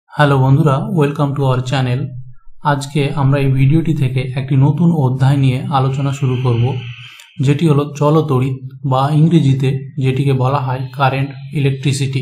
Hello বন্ধুরা, welcome to our channel. আজকে আমরা এই ভিডিওটি থেকে একটি নতুন অধ্যায় নিয়ে আলোচনা শুরু করব, যেটি হলো চলতড়িৎ বা ইংরেজিতে যেটিকে বলা হয় কারেন্ট ইলেকট্রিসিটি।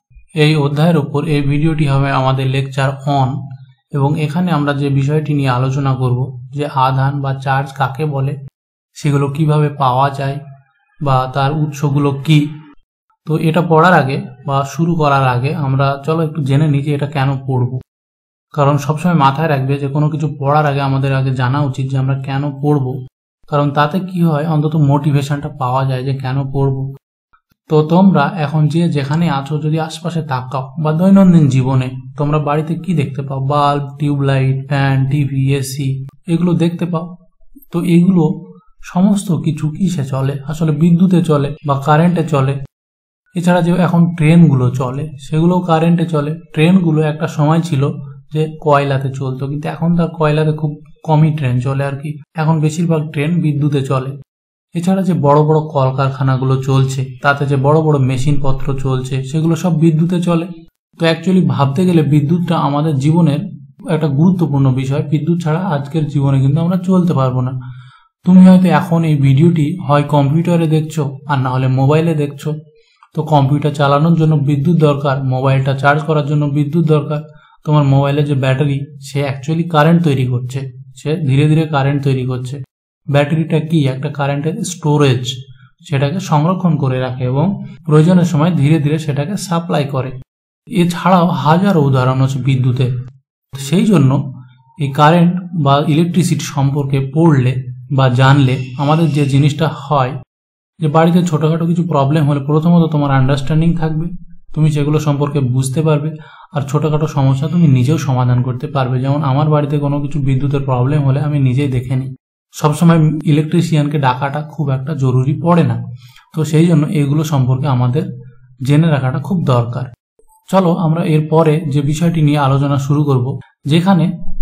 এই অধ্যায়ের ওপর এই ভিডিওটি হবে আমাদের লেকচার অন, এবং এখানে আমরা যে বিষয়টি নিয়ে আলোচনা করব যে আধান বা চার্জ কাকে বলে, সেগুলো কিভাবে পাওয়া যায় বা তার উৎসগুলো কি। তো এটা পড়ার আগে বা শুরু করার আগে আমরা চলো একটু জেনে নিই যে এটা কেন পড়ব। কারণ সবসময় মাথায় রাখবে যে কোনো কিছু পড়ার আগে আমাদের আগে জানা উচিত যে আমরা কেন পড়ব, কারণ তাতে কি হয় অন্তত মোটিভেশনটা পাওয়া যায় যে কেন পড়ব। তো তোমরা এখন যে যেখানে আছো যদি আশপাশে তাকাও বা দৈনন্দিন জীবনে তোমরা বাড়িতে কি দেখতে পাও, bulb, tubelight, fan, TV, AC, এগুলো দেখতে পাও। তো এগুলো সমস্ত কিছু কিসে চলে? আসলে বিদ্যুতে চলে বা কারেন্টে চলে। এছাড়া যে এখন ট্রেনগুলো চলে সেগুলো কারেন্টে চলে। ট্রেনগুলো একটা সময় ছিল যে কয়লাতে চলতো, কিন্তু এখন তার কয়লাতে খুব কমই ট্রেন চলে আর কি। এখন বেশিরভাগ ট্রেন বিদ্যুতে চলে। এছাড়া যে বড় বড় কলকারখানাগুলো চলছে, তাতে যে বড় বড় মেশিনপত্র চলছে, সেগুলো সব বিদ্যুতে চলে। তো অ্যাকচুয়ালি ভাবতে গেলে বিদ্যুৎটা আমাদের জীবনের একটা গুরুত্বপূর্ণ বিষয়। বিদ্যুৎ ছাড়া আজকের জীবনে কিন্তু আমরা চলতে পারবো না। তুমি হয়তো এখন এই ভিডিওটি হয় কম্পিউটারে দেখছো আর না হলে মোবাইলে দেখছো। তো কম্পিউটার চালানোর জন্য বিদ্যুৎ দরকার, মোবাইলটা চার্জ করার জন্য বিদ্যুৎ দরকার। তোমার মোবাইলের যে ব্যাটারি, সে অ্যাকচুয়ালি কারেন্ট তৈরি করছে, সে ধীরে ধীরে কারেন্ট তৈরি করছে। ব্যাটারিটা কি? একটা কারেন্টের স্টোরেজ, সেটাকে সংরক্ষণ করে রাখে এবং প্রয়োজনের সময় ধীরে ধীরে সেটাকে সাপ্লাই করে। এছাড়াও হাজারো উদাহরণ আছে বিদ্যুতের। সেই জন্য এই কারেন্ট বা ইলেকট্রিসিটি সম্পর্কে পড়লে বা জানলে আমাদের যে জিনিসটা হয়, যে বাড়িতে ছোটখাটো কিছু প্রবলেম হলে প্রথমত তোমার আন্ডারস্ট্যান্ডিং থাকবে, তুমি সেগুলো সম্পর্কে বুঝতে পারবে, আর ছোটখাটো সমস্যা তুমি নিজেও সমাধান করতে পারবে। যেমন আমার বাড়িতে কোনো কিছু বিদ্যুতের প্রবলেম হলে আমি নিজেই দেখে নিই। সবসময় ইলেকট্রিশিয়ানকে ডাকাটা খুব একটা জরুরি পড়ে না। তো সেই জন্য এগুলো সম্পর্কে আমাদের জেনে রাখাটা খুব দরকার। চলো আমরা এরপরে যে বিষয়টি নিয়ে আলোচনা শুরু করব, যেখানে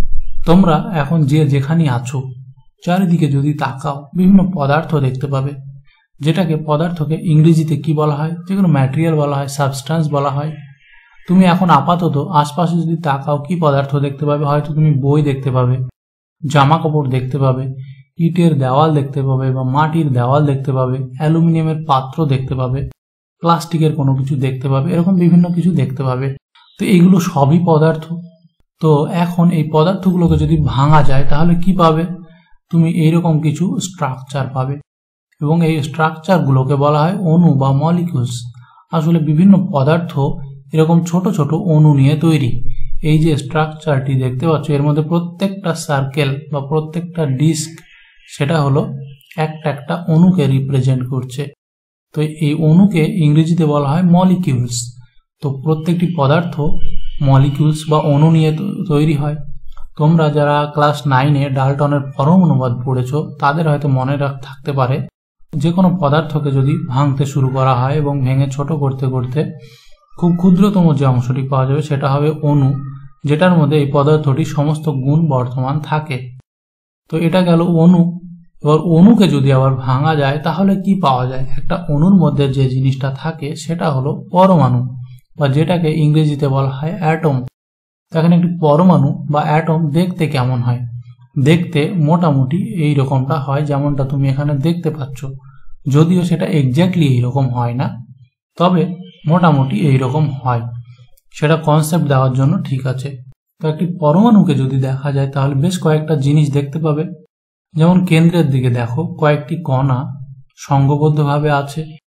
তোমরা এখন যে যেখানে আছো চারিদিকে যদি তাকাও বিভিন্ন পদার্থ দেখতে পাবে, যেটাকে পদার্থকে ইংরেজিতে কি বলা হয়, যেগুলো ম্যাটেরিয়াল বলা হয়, সাবস্ট্যান্স বলা হয়। তুমি এখন আপাতত আশপাশে যদি তাকাও কি পদার্থ দেখতে পাবে? হয়তো তুমি বই দেখতে পাবে, জামা কাপড় দেখতে পাবে, ইটের দেওয়াল দেখতে পাবে বা মাটির দেওয়াল দেখতে পাবে, অ্যালুমিনিয়ামের পাত্র দেখতে পাবে, প্লাস্টিকের কোনো কিছু দেখতে পাবে, এরকম বিভিন্ন কিছু দেখতে পাবে। তো এইগুলো সবই পদার্থ। তো এখন এই পদার্থগুলোকে যদি ভাঙা যায় তাহলে কি পাবে? তুমি এইরকম কিছু স্ট্রাকচার পাবে, এবং এই স্ট্রাকচারগুলোকে বলা হয় অণু বা মলিকিউলস। আসলে বিভিন্ন পদার্থ এরকম ছোট ছোট অণু নিয়ে তৈরি। এই যে স্ট্রাকচারটি দেখতে পাচ্ছ, এর মধ্যে প্রত্যেকটা সার্কেল বা প্রত্যেকটা ডিস্ক, সেটা হলো একটা একটা অণুকে রিপ্রেজেন্ট করছে। তো এই অণুকে ইংরেজিতে বলা হয় মলিকিউলস। তো প্রত্যেকটি পদার্থ মলিকিউলস বা অণু নিয়ে তৈরি হয়। তোমরা যারা ক্লাস 9-এ ডাল্টনের পরম অনুবাদ পড়েছো তাদের হয়তো মনে থাকতে পারে, যে কোনো পদার্থকে যদি ভাঙতে শুরু করা হয় এবং ভেঙে ছোট করতে করতে খুব ক্ষুদ্রতম যে অংশটি পাওয়া যাবে সেটা হবে অণু, যেটার মধ্যে এই পদার্থটির সমস্ত গুণ বর্তমান থাকে। তো এটা গেল অণু। এবার অণুকে যদি আবার ভাঙা যায় তাহলে কি পাওয়া যায়? একটা অণুর মধ্যে যে জিনিসটা থাকে সেটা হলো পরমাণু, বা যেটাকে ইংরেজিতে বলা হয় অ্যাটম। এখানে একটি পরমাণু বা অ্যাটম দেখতে কেমন হয়? দেখতে মোটামুটি এই রকমটা হয়, যেমনটা তুমি এখানে দেখতে পাচ্ছ। যদিও সেটা এক্স্যাক্টলি এইরকম হয় না, তবে মোটামুটি এইরকম হয়। সেটা কনসেপ্ট দেওয়ার জন্য ঠিক আছে। তো একটি পরমাণুকে যদি দেখা যায় তাহলে বেশ কয়েকটা জিনিস দেখতে পাবে। যেমন কেন্দ্রের দিকে দেখো কয়েকটি কণা সংঘবদ্ধভাবে আছে,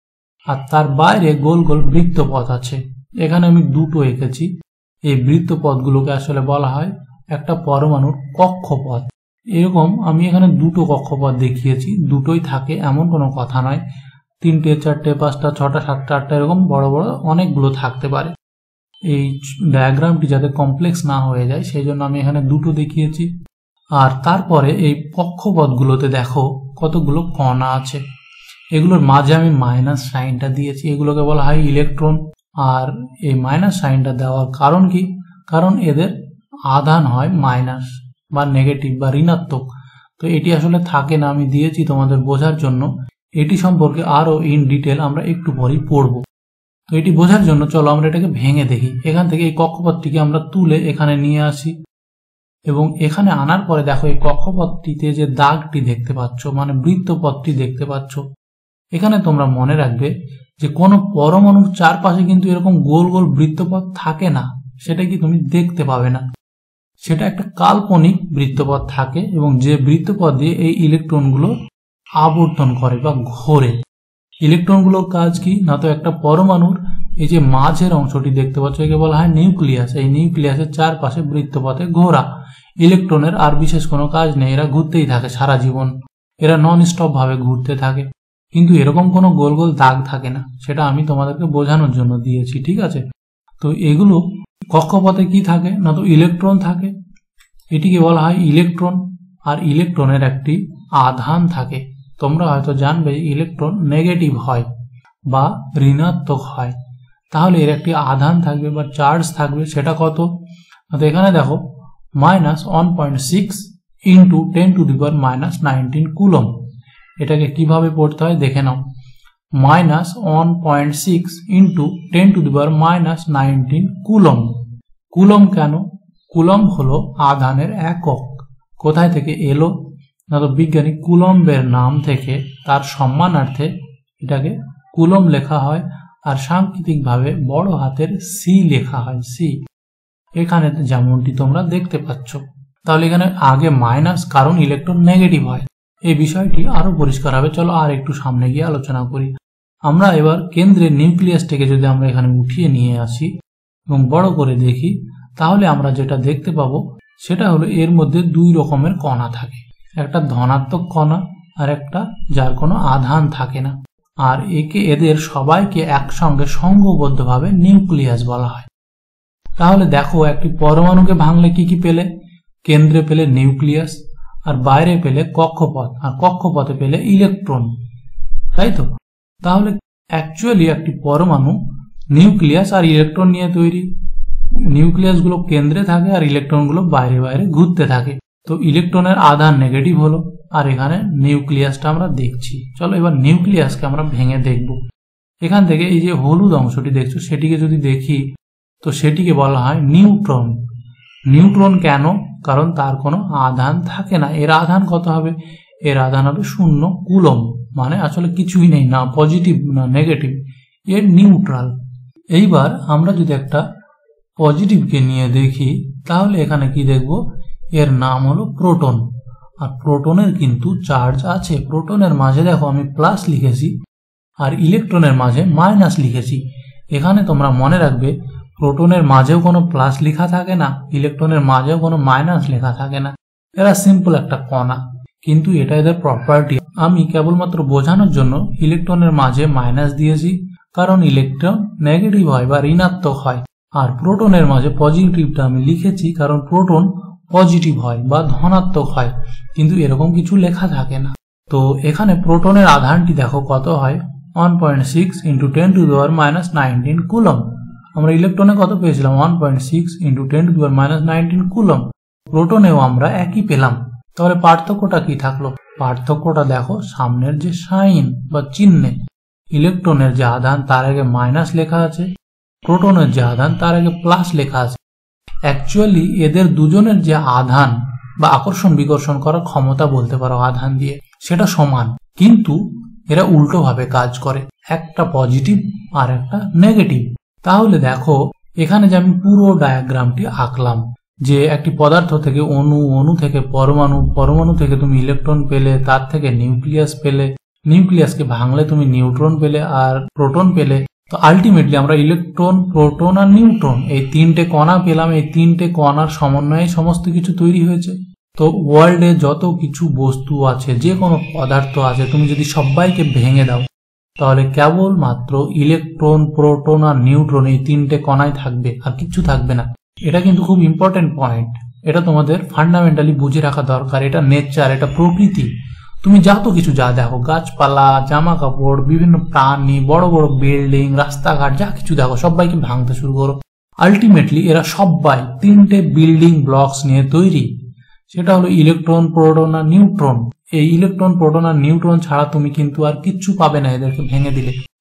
আর তার বাইরে গোল গোল বৃত্তপথ আছে। এখানে আমি দুটো এঁকেছি। এই বৃত্তপথগুলোকে আসলে বলা হয় একটা পরমাণুর কক্ষপথ। এরকম আমি এখানে দুটো কক্ষপথ দেখিয়েছি, দুটোই থাকে এমন কোনো কথা নয়। 3টে, 4টে, 5টা, 6টা, 7টা, 8টা এরকম বড় বড় অনেকগুলো থাকতে পারে। এই ডায়াগ্রামটি যাতে কমপ্লেক্স না হয়ে যায় সেই জন্য আমি এখানে দুটো দেখিয়েছি। আর তারপরে এই কক্ষপথগুলোতে দেখো কতগুলো কণা আছে। এগুলোর মাঝে আমি মাইনাস সাইনটা দিয়েছি, এগুলোকে বলা হয় ইলেকট্রন। আর এই মাইনাস সাইনটা দেওয়ার কারণ কি? কারণ এদের আধান হয় মাইনাস বা নেগেটিভ বা ঋণাত্মক। তো এটি আসলে থাকে না, আমি দিয়েছি তোমাদের বোঝার জন্য। এটি সম্পর্কে আরো ইন ডিটেল আমরা একটু পরেই পড়ব। তো এটি বোঝার জন্য চলো আমরা এটাকে ভেঙে দেখি। এখান থেকে এই কক্ষপথটিকে আমরা তুলে এখানে নিয়ে আসি এবং এখানে আনার পরে দেখো এই কক্ষপথটিতে যে দাগটি দেখতে পাচ্ছ, মানে বৃত্তপথটি দেখতে পাচ্ছ, এখানে তোমরা মনে রাখবে যে কোনো পরমাণুর চারপাশে কিন্তু এরকম গোল গোল বৃত্তপথ থাকে না, সেটা কি তুমি দেখতে পাবে না। সেটা একটা কাল্পনিক বৃত্তপথ থাকে এবং যে বৃত্তপথ দিয়ে এই ইলেকট্রনগুলো আবর্তন করে বা ঘোরে। ইলেকট্রনগুলোর কাজ কি না, তো একটা পরমাণুর এই যে মাঝের অংশটি দেখতে পাচ্ছ একে বলা হয় নিউক্লিয়াস। এই নিউক্লিয়াসের চারপাশে বৃত্তপথে ঘোরা। ইলেকট্রনের আর বিশেষ কোনো কাজ নেই, এরা ঘুরতেই থাকে সারা জীবন, এরা নন স্টপ ভাবে ঘুরতে থাকে, কিন্তু এরকম কোনো গোল গোল দাগ থাকে না। সেটা আমি তোমাদেরকে বোঝানোর জন্য দিয়েছি, ঠিক আছে। তো এগুলো কক্ষপথে কি থাকে না, তো ইলেকট্রন থাকে, এটিকে বলা হয় ইলেকট্রন। আর ইলেকট্রনের একটি আধান থাকে। তোমরা হয়তো জানবে ইলেকট্রন নেগেটিভ হয় বা ঋণাত্মক হয়, তাহলে এর একটি আধান থাকবে বা চার্জ থাকবে। সেটা কত, এখানে দেখো -1.6 ইন্টু 10⁻⁻19 কুলম। এটাকে কিভাবে পড়তে হয় দেখে নাও। -1.6 ইন্টু 10⁻⁻19 কুলম। কুলম কেন? কুলম হলো আধানের একক। কোথায় থেকে এলো না, তো বিজ্ঞানী কুলম্বের নাম থেকে তার সম্মানার্থে এটাকে কুলম লেখা হয়, আর সাংকেতিকভাবে বড় হাতের সি লেখা হয়, সি। এখানে যেমনটি তোমরা দেখতে পাচ্ছ। তাহলে এখানে আগে মাইনাস, কারণ ইলেকট্রন নেগেটিভ হয়। এই বিষয়টি আরো পরিষ্কার হবে। চলো আর একটু সামনে গিয়ে আলোচনা করি। আমরা এবার কেন্দ্রের নিউক্লিয়াসটিকে যদি আমরা এখানে উঠিয়ে নিয়ে আসি এবং বড় করে দেখি, তাহলে আমরা যেটা দেখতে পাবো সেটা হলো এর মধ্যে দুই রকমের কণা থাকে, একটা ধনাত্মক কণা আর একটা যার কোনো আধান থাকে না। আর এদের সবাইকে একসঙ্গে সংঘবদ্ধভাবে নিউক্লিয়াস বলা হয়। তাহলে দেখো একটি পরমাণুকে ভাঙলে কি কি পেলে? কেন্দ্রে পেলে নিউক্লিয়াস, আর বাইরে পেলে কক্ষপথ, আর কক্ষপথে পেলে ইলেকট্রন, তাই তো? তাহলে অ্যাকচুয়ালি একটি পরমাণু নিউক্লিয়াস আর ইলেকট্রন নিয়ে তৈরি। নিউক্লিয়াস গুলো কেন্দ্রে থাকে আর ইলেকট্রন গুলো বাইরে বাইরে ঘুরতে থাকে। তো ইলেকট্রনের আধান নেগেটিভ হলো, আর এখানে নিউক্লিয়াসটা আমরা দেখছি। চলো এবার নিউক্লিয়াসকে আমরা ভেঙে দেখব। এখান থেকে এই যে হলুদ অংশটি দেখছো সেটিকে যদি দেখি, তো সেটিকে বলা হয় নিউট্রন। নিউট্রন কেন? কারণ তার কোনো আধান থাকে না। এর আধান কত হবে? এর আধান হবে 0 কুলম, মানে আসলে কিছুই নেই, না পজিটিভ না নেগেটিভ, এর নিউট্রাল। এইবার আমরা যদি একটা পজিটিভকে নিয়ে দেখি, তাহলে এখানে কি দেখব? এর নাম হলো প্রোটন। আর প্রোটনের কিন্তু চার্জ আছে। প্রোটনের মাঝে দেখো আমি প্লাস লিখেছি, আর ইলেকট্রনের মাঝে মাইনাস লিখেছি। এখানে তোমরা মনে রাখবে প্রোটনের মাঝেও কোনো প্লাস লেখা থাকে না, ইলেকট্রনের মাঝেও কোনো মাইনাস লেখা থাকে না। এরা সিম্পল একটা কণা, কিন্তু এটা এদের প্রপার্টি। আমি কেবলমাত্র বোঝানোর জন্য ইলেকট্রনের মাঝে মাইনাস দিয়েছি, কারণ ইলেকট্রন নেগেটিভ হয় বা ঋণাত্মক হয়। আর প্রোটনের মাঝে পজিটিভটা আমি লিখেছি, কারণ প্রোটন পজিটিভ হয় বা ধনাত্মক হয়, কিন্তু এরকম কিছু লেখা থাকে না। তো এখানে প্রোটনের আধানটি দেখো কত হয়, 1.6 ইন্টু 10⁻⁻19 কুলম। আমরা ইলেকট্রনে কত পেয়েছিলাম? 1.6 ইন্টু 10⁻⁻19 কুলম। প্রোটনেও আমরা একই পেলাম। তাহলে পার্থক্যটা কি থাকলো? পার্থক্যটা দেখো সামনের যে সাইন বা চিহ্নে। ইলেকট্রনের যে আধান তার আগে মাইনাস লেখা আছে, প্রোটনের যে আধান তার আগে প্লাস লেখা আছে। অ্যাকচুয়ালি এদের দুজনের যে আধান বা আকর্ষণ বিকর্ষণ করার ক্ষমতা বলতে পারো আধান দিয়ে, সেটা সমান, কিন্তু এরা উল্টো ভাবে কাজ করে, একটা পজিটিভ আর একটা নেগেটিভ। তাহলে দেখো এখানে যে আমি পুরো ডায়াগ্রামটি আঁকলাম, যে একটি পদার্থ থেকে অণু, অণু থেকে পরমাণু, পরমাণু থেকে তুমি ইলেকট্রন পেলে, তার থেকে নিউক্লিয়াস পেলে, নিউক্লিয়াসকে ভাঙলে তুমি নিউট্রন পেলে আর প্রোটন পেলে। তো আলটিমেটলি আমরা ইলেকট্রন, প্রোটন আর নিউট্রন এই তিনটে কণা পেলাম। এই তিনটে কণার সমন্বয়ে সমস্ত কিছু তৈরি হয়েছে। তো ওয়ার্ল্ডে যত কিছু বস্তু আছে, যে কোনো পদার্থ আছে, তুমি যদি সবাইকে ভেঙে দাও, তাহলে কেবলমাত্র ইলেকট্রন, প্রোটন আর নিউট্রন এই তিনটে কণায় থাকবে, আর কিছু থাকবে না। এটা কিন্তু খুব ইম্পর্টেন্ট পয়েন্ট, এটা তোমাদের ফান্ডামেন্টালি বুঝে রাখা দরকার। এটা নেচার, এটা প্রকৃতি। তুমি যত কিছু যা দেখো, গাছপালা, জামা কাপড়, বিভিন্ন প্রাণী, বড় বড় বিল্ডিং, রাস্তাঘাট, যা কিছু দেখো, সবাইকে ভাঙতে শুরু করো। আলটিমেটলি এরা সবাই তিনটে বিল্ডিং ব্লকস নিয়ে তৈরি। সেটা হলো ইলেকট্রন, প্রোটন আর নিউট্রন। এই ইলেকট্রন, প্রোটন আর নিউট্রন ছাড়া তুমি কিন্তু আর কিচ্ছু পাবে না এদেরকে ভেঙে দিলে।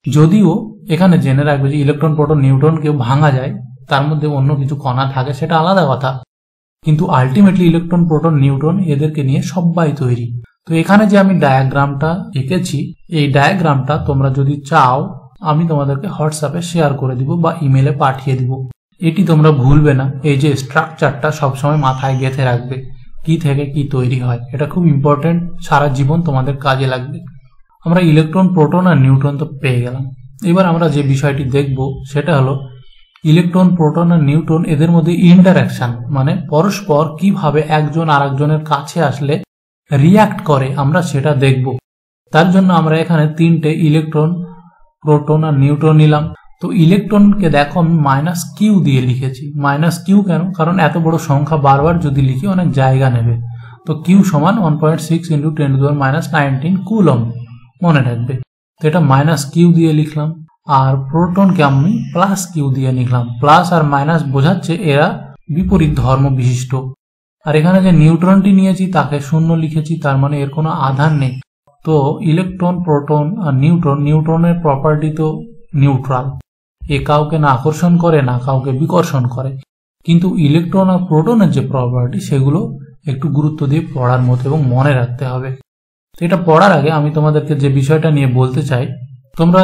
যদিও এখানে জেনে রাখবে যে ইলেকট্রন প্রোটন নিউট্রনকেও ভাঙা যায়, তার মধ্যে অন্য কিছু কণা থাকে, সেটা আলাদা কথা, কিন্তু আলটিমেটলি ইলেকট্রন প্রোটন নিউট্রন এদেরকে নিয়ে সবাই তৈরি। তো এখানে যে আমি ডায়াগ্রামটা এঁকেছি, এই ডায়াগ্রামটা তোমরা যদি চাও আমি তোমাদেরকে হোয়াটসঅ্যাপে শেয়ার করে দিব বা ইমেলে পাঠিয়ে দিব। এটি তোমরা ভুলবে না, এই যে স্ট্রাকচারটা সবসময় মাথায় গেঁথে রাখবে, কি থেকে কি তৈরি হয়। এটা খুব ইম্পর্টেন্ট, সারা জীবন তোমাদের কাজে লাগবে। আমরা ইলেকট্রন প্রোটন আর নিউট্রন তো পেয়ে গেলাম। এবার আমরা যে বিষয়টি দেখব সেটা হলো ইলেকট্রন প্রোটন আর নিউট্রন এদের মধ্যে ইন্টারঅ্যাকশন, মানে পরস্পর কিভাবে একজন আরেকজনের কাছে আসলে রিয়াক্ট করে আমরা সেটা দেখব। তার জন্য আমরা এখানে তিনটে ইলেকট্রন প্রোটন আর নিউট্রন নিলাম। তো ইলেকট্রনকে দেখো আমি -q দিয়ে লিখেছি। -q কেন? কারণ এত বড় সংখ্যা বারবার যদি লিখি অনেক জায়গা নেবে। তো q সমান 1.6 × 10⁻19 কুলম, মনে রাখবে। তো এটা -q দিয়ে লিখলাম। আর প্রোটনকে আমি +q দিয়ে লিখলাম। প্লাস আর মাইনাস বোঝাচ্ছে এরা বিপরীত ধর্ম বিশিষ্ট। আর এখানে যে নিউট্রনটি নিয়েছি তাকে 0 লিখেছি, তার মানে এর কোনো আধান নেই। তো ইলেকট্রন প্রোটন আর নিউট্রনের প্রপার্টি তো নিউট্রাল, এ কাউকে না আকর্ষণ করে না কাউকে বিকর্ষণ করে। কিন্তু ইলেকট্রন আর প্রোটনের যে প্রপার্টি সেগুলো একটু গুরুত্ব দিয়ে পড়ার মতো এবং মনে রাখতে হবে। তো এটা পড়ার আগে আমি তোমাদেরকে যে বিষয়টা নিয়ে বলতে চাই, তোমরা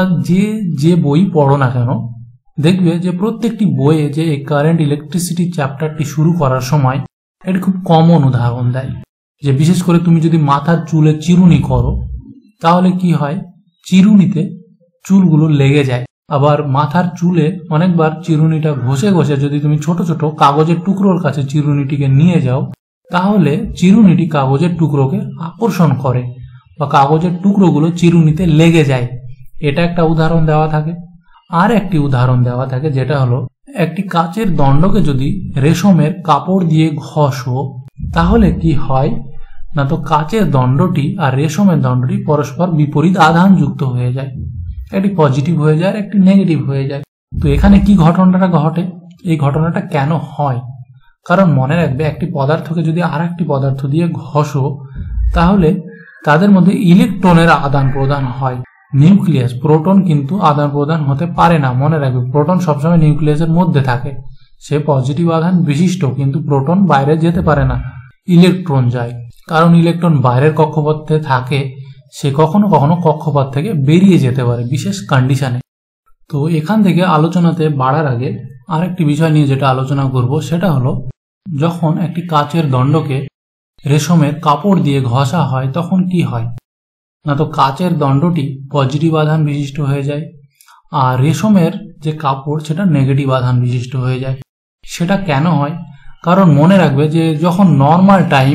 যে বই পড়ো না কেন দেখবে যে প্রত্যেকটি বইয়ে যে এই কারেন্ট ইলেকট্রিসিটি চ্যাপ্টারটি শুরু করার সময় এটি খুব কমন উদাহরণ দেয়, যে বিশেষ করে তুমি যদি মাথার চুলে চিরুনি করো তাহলে কি হয়, চিরুনিতে চুলগুলো লেগে যায়। আবার মাথার চুলে অনেকবার চিরুনিটা ঘষে ঘষে যদি তুমি ছোট ছোট কাগজের টুকরোর কাছে চিরুনিটিকে নিয়ে যাও তাহলে চিরুনিটি কাগজের টুকরোকে আকর্ষণ করে বা কাগজের টুকরোগুলো চিরুনিতে লেগে যায়। এটা একটা উদাহরণ দেওয়া থাকে। আর একটি উদাহরণ দেওয়া থাকে যেটা হলো একটি কাচের দণ্ডকে যদি রেশমের কাপড় দিয়ে ঘষো তাহলে কি হয় না, তো কাচের দণ্ডটি আর রেশমের দণ্ডটি পরস্পর বিপরীত আধান যুক্ত হয়ে যায়। একটি পজিটিভ হয়ে যায় আর একটি নেগেটিভ হয়ে যায়। তো এখানে কি ঘটনাটা ঘটে, এই ঘটনাটা কেন হয়? কারণ মনে রাখবে একটি পদার্থকে যদি আর একটি পদার্থ দিয়ে ঘষো তাহলে তাদের মধ্যে ইলেকট্রনের আদান প্রদান হয়। নিউক্লিয়াস, প্রোটন কিন্তু আদান প্রদান হতে পারে না। মনে রাখবে প্রোটন সবসময় নিউক্লিয়াসের মধ্যে থাকে, সে পজিটিভ আধান বিশিষ্ট, কিন্তু প্রোটন বাইরে যেতে পারে না, ইলেকট্রন যায়। কারণ ইলেকট্রন বাইরের কক্ষপথে থাকে, সে কখনো কখনো কক্ষপথ থেকে বেরিয়ে যেতে পারে বিশেষ কন্ডিশনে। তো এখান থেকে আলোচনাতে বাড়ার আগে আরেকটি বিষয় নিয়ে যেটা আলোচনা করব সেটা হলো যখন একটি কাচের দণ্ডকে রেশমের কাপড় দিয়ে ঘষা হয় তখন কি হয় না, তো কাচের দণ্ডটি পজিটিভ আধান বিশিষ্ট হয়ে যায় আর রেশমের যে কাপড় সেটা নেগেটিভ আধান বিশিষ্ট হয়ে যায়। সেটা কেন হয়? কারণ মনে রাখবে যে যখন নর্মাল টাইম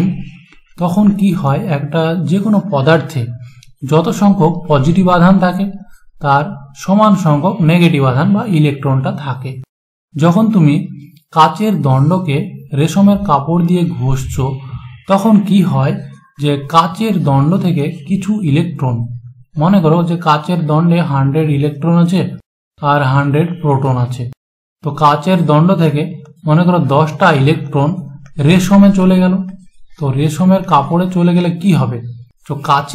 তখন কি হয়, একটা যে কোনো পদার্থে যত সংখ্যক পজিটিভ আধান থাকে তার সমান সংখ্যক নেগেটিভ আধান বা ইলেকট্রনটা থাকে। যখন তুমি কাচের দণ্ডকে রেশমের কাপড় দিয়ে ঘষছো তখন কি হয় যে কাচের দণ্ড থেকে কিছু ইলেকট্রন, মনে করো যে কাচের দণ্ডে 100 ইলেকট্রন আছে আর 100 প্রোটন আছে, তো কাচের দণ্ড থেকে মনে করো 10টা ইলেকট্রন রেশমে চলে গেল। তো রেশমের কাপড়ে চলে গেলে কি হবে, তো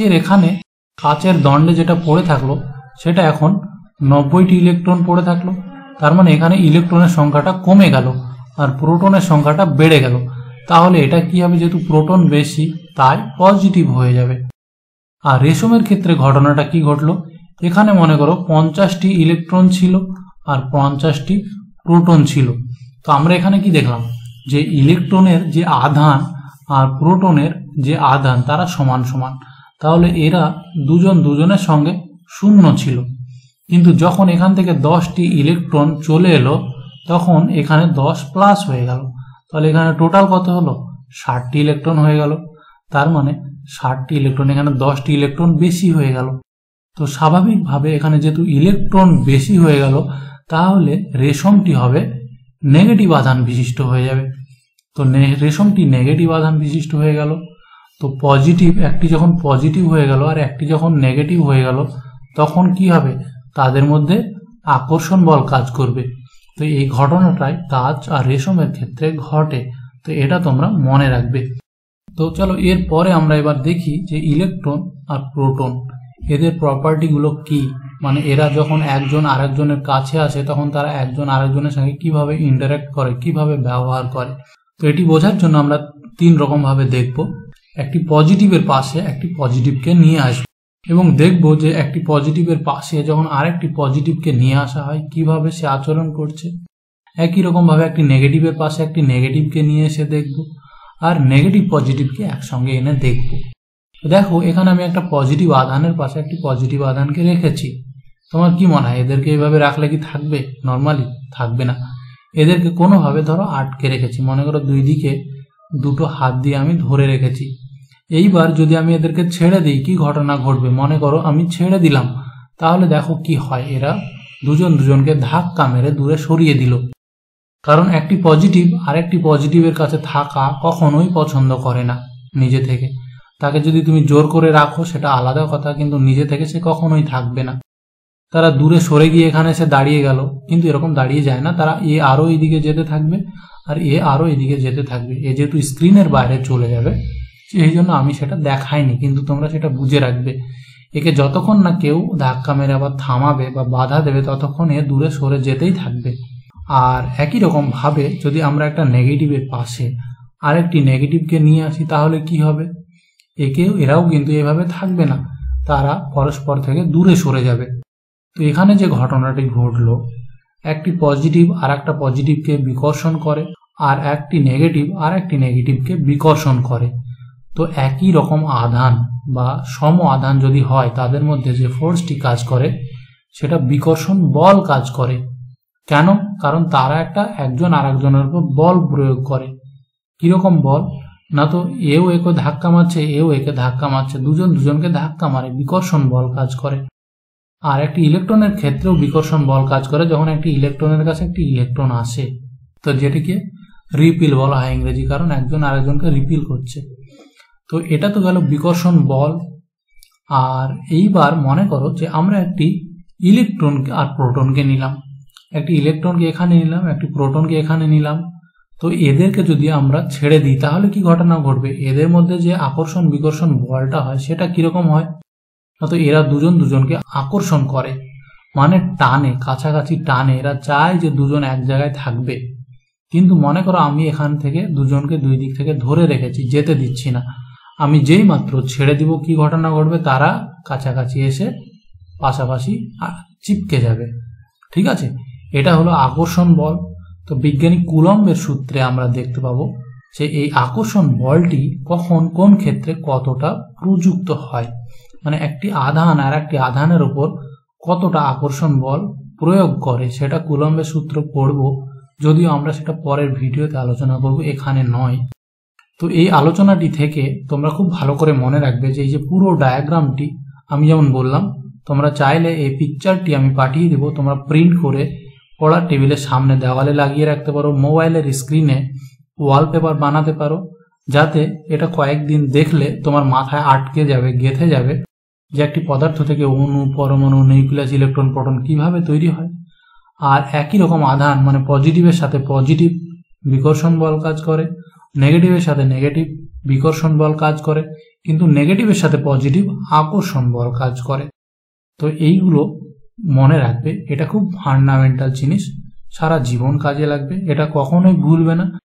কাচের দণ্ডে যেটা পড়ে থাকলো সেটা এখন 90টি ইলেকট্রন পড়ে থাকলো। তার মানে এখানে ইলেকট্রনের সংখ্যাটা কমে গেল আর প্রোটনের সংখ্যাটা বেড়ে গেল। তাহলে এটা কি হবে, যেহেতু প্রোটন বেশি তাই পজিটিভ হয়ে যাবে। আর রেশমের ক্ষেত্রে ঘটনাটা কি ঘটলো, এখানে মনে করো 50টি ইলেকট্রন ছিল আর 50টি প্রোটন ছিল। তো আমরা এখানে কি দেখলাম যে ইলেকট্রনের যে আধান আর প্রোটনের যে আধান তারা সমান সমান, তাহলে এরা দুজনের সঙ্গে 0 ছিল। কিন্তু যখন এখান থেকে 10টি ইলেকট্রন চলে এলো তখন এখানে 10 প্লাস হয়ে গেল, তাহলে এখানে টোটাল কত হলো, 60টি ইলেকট্রন হয়ে গেল। তার মানে 60টি ইলেকট্রন, এখানে 10টি ইলেকট্রন বেশি হয়ে গেল। তো স্বাভাবিকভাবে এখানে যেহেতু ইলেকট্রন বেশি হয়ে গেল তাহলে রেশমটি হবে নেগেটিভ আধান বিশিষ্ট হয়ে যাবে। তো রেশমটি নেগেটিভ আধান বিশিষ্ট হয়ে গেল। তো পজিটিভ, একটি যখন পজিটিভ হয়ে গেল আর একটি যখন নেগেটিভ হয়ে গেল তখন কি হবে, তাদের মধ্যে আকর্ষণ বল কাজ করবে। তো এই ঘটনাটাই কাচ আর রেশমের ক্ষেত্রে ঘটে। তো এটা তোমরা মনে রাখবে। তো চলো এরপরে আমরা এবার দেখি যে ইলেকট্রন আর প্রোটন এদের প্রপার্টিগুলো কি মানে এরা যখন একজন আরেকজনের কাছে আসে তখন তারা একজন আরেকজনের সঙ্গে কিভাবে ইন্টারঅ্যাক্ট করে, কিভাবে ব্যবহার করে। তো এটি বোঝার জন্য আমরা 3 রকম ভাবে দেখব। একটি পজিটিভের পাশে একটি পজিটিভকে নিয়ে আসবো এবং দেখব যে একটি পজিটিভের পাশে যখন আরেকটি পজিটিভকে নিয়ে আসা হয় কিভাবে সে আচরণ করছে। একই রকম ভাবে একটি নেগেটিভের পাশে একটি নেগেটিভকে নিয়ে এসে দেখব, আর নেগেটিভ পজিটিভকে একসঙ্গে এনে দেখব। দেখো এখানে আমি একটা পজিটিভ আধানের পাশে একটি পজিটিভ আধানকে রেখেছি। তোমার কি মনে হয় এদেরকে এইভাবে রাখলে কি থাকবে? নর্মালি থাকবে না। এদেরকে কোনোভাবে ধরো আটকে রেখেছি, মনে করো 2 দিকে 2টো হাত দিয়ে আমি ধরে রেখেছি। এইবার যদি আমি এদেরকে ছেড়ে দিই কি ঘটনা ঘটবে? মনে করো আমি ছেড়ে দিলাম, তাহলে দেখো কি হয়, এরা দুজন দুজনকে ধাক্কা মেরে দূরে সরিয়ে দিল। কারণ একটি পজিটিভ আরেকটি পজিটিভের কাছে থাকা কখনোই পছন্দ করে না নিজে থেকে। তাকে যদি তুমি জোর করে রাখো সেটা আলাদা কথা, কিন্তু নিজে থেকে সে কখনোই থাকবে না। তারা দূরে সরে গিয়ে এখানে এসে দাঁড়িয়ে গেল, কিন্তু এরকম দাঁড়িয়ে যায় না, তারা এ আরো এইদিকে যেতে থাকবে আর এ আরো এদিকে যেতে থাকবে। এ যেহেতু স্ক্রিনের বাইরে চলে যাবে সেই জন্য আমি সেটা দেখাইনি, কিন্তু তোমরা সেটা বুঝে রাখবে। একে যতক্ষণ না কেউ ধাক্কা মেরে আবার থামাবে বা বাধা দেবে ততক্ষণ এ দূরে সরে যেতেই থাকবে। আর একই রকম ভাবে যদি আমরা একটা নেগেটিভের পাশে আরেকটি নেগেটিভকে নিয়ে আসি তাহলে কি হবে? এরাও কিন্তু এভাবে থাকবে না, তারা পরস্পর থেকে দূরে সরে যাবে। তো এখানে যে ঘটনাটি ঘটলো, একটি পজিটিভ আর একটা পজিটিভকে বিকর্ষণ করে আর একটি নেগেটিভ আর একটি নেগেটিভকে বিকর্ষণ করে। তো একই রকম আধান বা সম আধান যদি হয় তাদের মধ্যে যে ফোর্সটি কাজ করে সেটা বিকর্ষণ বল কাজ করে। কেন? কারণ তারা একজন আরেকজনের উপর বল প্রয়োগ করে। কিরকম বল? না তো এও একে ধাক্কা মারছে, এও একে ধাক্কা মারছে, দুজন দুজনকে ধাক্কা মারে, বিকর্ষণ বল কাজ করে। আর একটি ইলেকট্রনের ক্ষেত্রেও বিকর্ষণ বল কাজ করে যখন একটি ইলেকট্রনের কাছে একটি ইলেকট্রন আসে, তো যেটিকে রিপিল বলা হয় ইংরেজি, কারণ একজন আরেকজনকে রিপিল করছে। তো এটা তো গেল বিকর্ষণ বল। আর এইবার মনে করো যে আমরা একটি ইলেকট্রন আর প্রোটনকে নিলাম, একটি ইলেকট্রনকে এখানে নিলাম, একটি প্রোটনকে এখানে নিলাম। তো এদেরকে যদি আমরা ছেড়ে দিই তাহলে কি ঘটনা ঘটবে? এদের মধ্যে যে আকর্ষণ বিকর্ষণ বলটা হয় সেটা কিরকম হয়? তো এরা দুজন দুজনকে আকর্ষণ করে, মানে টানে, কাছাকাছি টানে। এরা চায় যে দুজন এক জায়গায় থাকবে। কিন্তু মনে করো আমি এখান থেকে দুজনকে 2 দিক থেকে ধরে রেখেছি, যেতে দিচ্ছি না। আমি যেই মাত্র ছেড়ে দিব কি ঘটনা ঘটবে? তারা কাছাকাছি এসে পাশাপাশি চিপকে যাবে। ঠিক আছে, এটা হলো আকর্ষণ বল। তো বিজ্ঞানী কুলম্বের সূত্রে আমরা দেখতে পাবো যে এই আকর্ষণ বলটি কখন কোন ক্ষেত্রে কতটা প্রযুক্ত হয়, মানে একটি আধান আর একটি আধানের উপর কতটা আকর্ষণ বল প্রয়োগ করে সেটা কুলম্বের সূত্র পড়ব, যদিও আমরা সেটা পরের ভিডিওতে আলোচনা করব, এখানে নয়। তো এই আলোচনাটি থেকে তোমরা খুব ভালো করে মনে রাখবে যে এই যে পুরো ডায়াগ্রামটি আমি যেমন বললাম, তোমরা চাইলে এই পিকচারটি আমি পাঠিয়ে দেবো, তোমরা প্রিন্ট করে পড়ার টেবিলের সামনে দেওয়ালে লাগিয়ে রাখতে পারো, মোবাইলের স্ক্রিনে ওয়ালপেপার বানাতে পারো, যাতে এটা কয়েকদিন দেখলে তোমার মাথায় আটকে যাবে, গেঁথে যাবে যে একটি পদার্থ থেকে অণু, পরমাণু, নিউক্লিয়াস, ইলেকট্রন, প্রোটন কিভাবে তৈরি হয়। আর একই রকম আধান মানে পজিটিভের সাথে পজিটিভ বিকর্ষণ বল কাজ করে, নেগেটিভের সাথে নেগেটিভ বিকর্ষণ বল কাজ করে, কিন্তু নেগেটিভের সাথে পজিটিভ আকর্ষণ বল কাজ করে। তো এইগুলো মনে রাখবে, এটা খুব ফান্ডামেন্টাল জিনিস, সারা জীবন কাজে লাগবে, এটা কখনোই ভুলবে না।